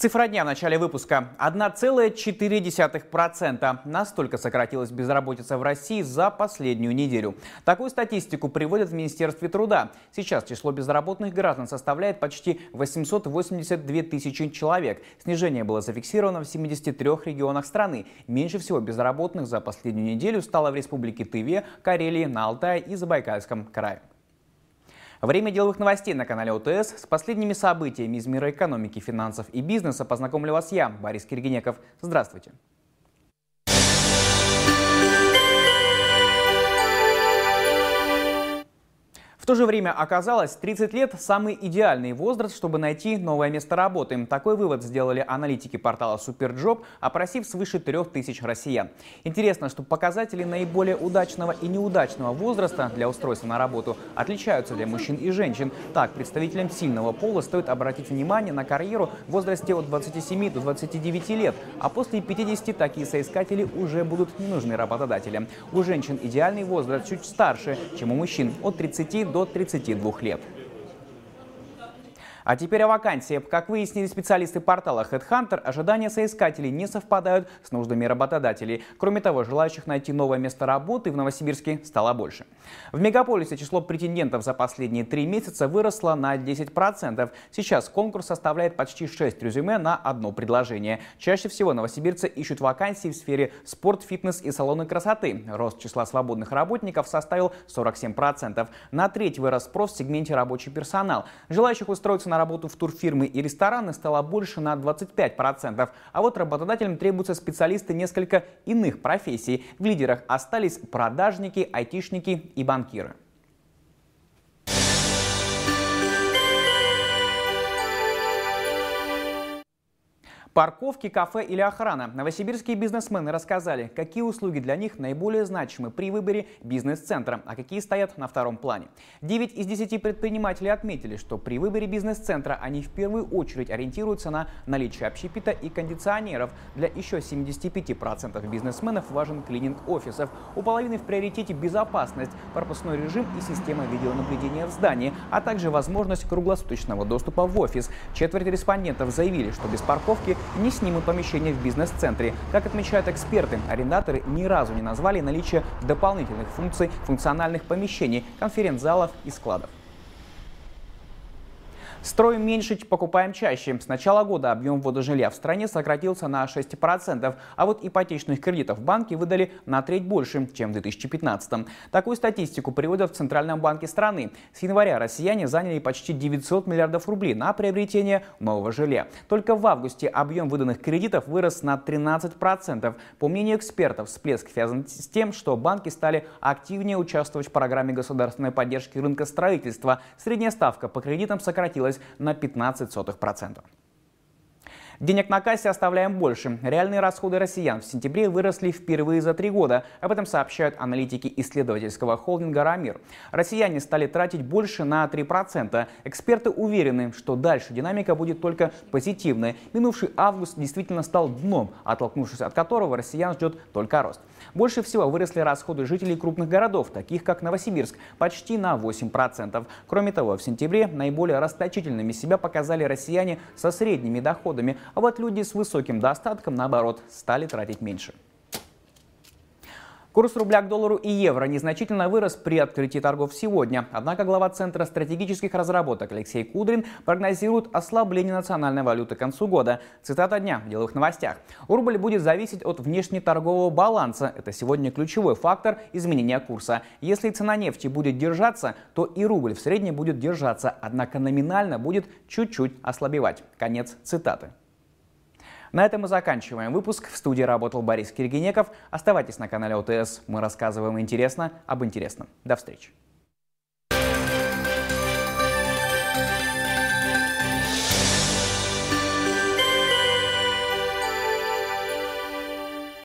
Цифра дня в начале выпуска. 1,4%. Настолько сократилась безработица в России за последнюю неделю. Такую статистику приводят в Министерстве труда. Сейчас число безработных граждан составляет почти 882 тысячи человек. Снижение было зафиксировано в 73 регионах страны. Меньше всего безработных за последнюю неделю стало в Республике Тыве, Карелии, на Алтае и Забайкальском крае. Время деловых новостей на канале ОТС. С последними событиями из мира экономики, финансов и бизнеса познакомлю вас я, Борис Киргенеков. Здравствуйте. В то же время оказалось, 30 лет – самый идеальный возраст, чтобы найти новое место работы. Такой вывод сделали аналитики портала Superjob, опросив свыше 3000 россиян. Интересно, что показатели наиболее удачного и неудачного возраста для устройства на работу отличаются для мужчин и женщин. Так, представителям сильного пола стоит обратить внимание на карьеру в возрасте от 27 до 29 лет, а после 50 такие соискатели уже будут не нужны работодателям. У женщин идеальный возраст чуть старше, чем у мужчин – от 30 до 32 лет. А теперь о вакансии. Как выяснили специалисты портала HeadHunter, ожидания соискателей не совпадают с нуждами работодателей. Кроме того, желающих найти новое место работы в Новосибирске стало больше. В мегаполисе число претендентов за последние 3 месяца выросло на 10%. Сейчас конкурс составляет почти 6 резюме на одно предложение. Чаще всего новосибирцы ищут вакансии в сфере спорт, фитнес и салоны красоты. Рост числа свободных работников составил 47%. На треть вырос спрос в сегменте рабочий персонал. Желающих устроиться на работу в турфирмы и рестораны стало больше на 25%. А вот работодателям требуются специалисты несколько иных профессий. В лидерах остались продажники, айтишники и банкиры. Парковки, кафе или охрана. Новосибирские бизнесмены рассказали, какие услуги для них наиболее значимы при выборе бизнес-центра, а какие стоят на втором плане. 9 из 10 предпринимателей отметили, что при выборе бизнес-центра они в первую очередь ориентируются на наличие общепита и кондиционеров. Для еще 75% бизнесменов важен клининг офисов. У половины в приоритете безопасность, пропускной режим и система видеонаблюдения в здании, а также возможность круглосуточного доступа в офис. Четверть респондентов заявили, что без парковки не снимут помещение в бизнес-центре. Как отмечают эксперты, арендаторы ни разу не назвали наличие дополнительных функций функциональных помещений, конференц-залов и складов. Строим меньше, покупаем чаще. С начала года объем ввода жилья в стране сократился на 6%, а вот ипотечных кредитов банки выдали на треть больше, чем в 2015-м. Такую статистику приводят в Центральном банке страны. С января россияне заняли почти 900 миллиардов рублей на приобретение нового жилья. Только в августе объем выданных кредитов вырос на 13%. По мнению экспертов, всплеск связан с тем, что банки стали активнее участвовать в программе государственной поддержки рынка строительства. Средняя ставка по кредитам сократилась на 0,15%. Денег на кассе оставляем больше. Реальные расходы россиян в сентябре выросли впервые за 3 года. Об этом сообщают аналитики исследовательского холдинга «Рамир». Россияне стали тратить больше на 3%. Эксперты уверены, что дальше динамика будет только позитивной. Минувший август действительно стал дном, оттолкнувшись от которого россиян ждет только рост. Больше всего выросли расходы жителей крупных городов, таких как Новосибирск, почти на 8%. Кроме того, в сентябре наиболее расточительными себя показали россияне со средними доходами, а вот люди с высоким достатком, наоборот, стали тратить меньше. Курс рубля к доллару и евро незначительно вырос при открытии торгов сегодня. Однако глава Центра стратегических разработок Алексей Кудрин прогнозирует ослабление национальной валюты к концу года. Цитата дня в деловых новостях. Рубль будет зависеть от внешнеторгового баланса. Это сегодня ключевой фактор изменения курса. Если цена нефти будет держаться, то и рубль в среднем будет держаться, однако номинально будет чуть-чуть ослабевать. Конец цитаты. На этом мы заканчиваем выпуск. В студии работал Борис Киргенеков. Оставайтесь на канале ОТС. Мы рассказываем интересно об интересном. До встречи.